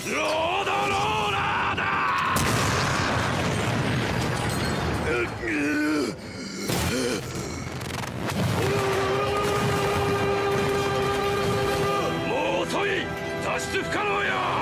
ロードローラーだ。もう遅い。脱出不可能よ。